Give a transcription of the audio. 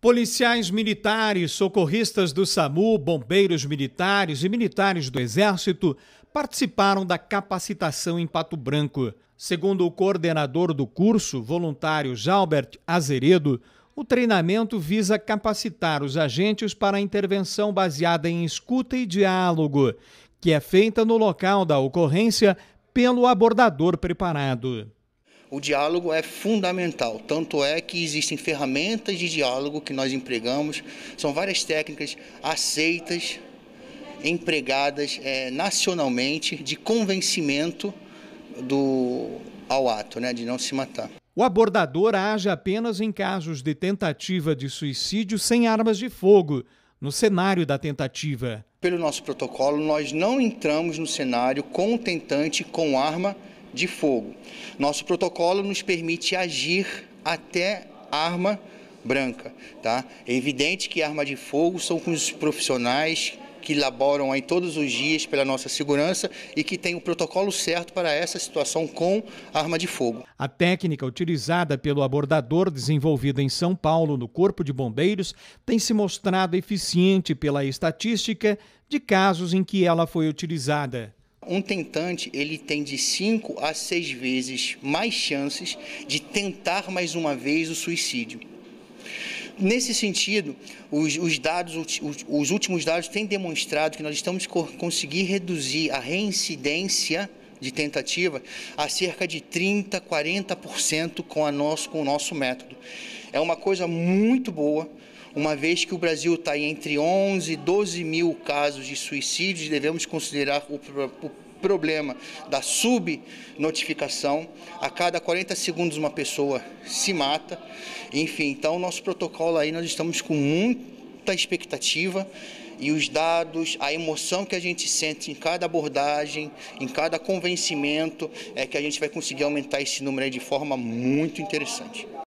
Policiais militares, socorristas do SAMU, bombeiros militares e militares do Exército participaram da capacitação em Pato Branco. Segundo o coordenador do curso, voluntário Jalbert Azeredo, o treinamento visa capacitar os agentes para a intervenção baseada em escuta e diálogo, que é feita no local da ocorrência pelo abordador preparado. O diálogo é fundamental, tanto é que existem ferramentas de diálogo que nós empregamos, são várias técnicas aceitas, empregadas nacionalmente de convencimento ao ato, de não se matar. O abordador age apenas em casos de tentativa de suicídio sem armas de fogo, no cenário da tentativa. Pelo nosso protocolo, nós não entramos no cenário com o tentante com arma de fogo. Nosso protocolo nos permite agir até arma branca, tá? É evidente que arma de fogo são com os profissionais que laboram aí todos os dias pela nossa segurança e que tem o protocolo certo para essa situação com arma de fogo. A técnica utilizada pelo abordador, desenvolvida em São Paulo no Corpo de Bombeiros, tem se mostrado eficiente pela estatística de casos em que ela foi utilizada. Um tentante, ele tem de 5 a 6 vezes mais chances de tentar mais uma vez o suicídio. Nesse sentido, os últimos dados têm demonstrado que nós estamos conseguindo reduzir a reincidência de tentativa a cerca de 30%, 40% com o nosso método. É uma coisa muito boa, uma vez que o Brasil está entre 11 e 12 mil casos de suicídios, devemos considerar o problema da subnotificação. A cada 40 segundos uma pessoa se mata. Enfim, então nosso protocolo aí nós estamos com muita expectativa e os dados, a emoção que a gente sente em cada abordagem, em cada convencimento, é que a gente vai conseguir aumentar esse número aí de forma muito interessante.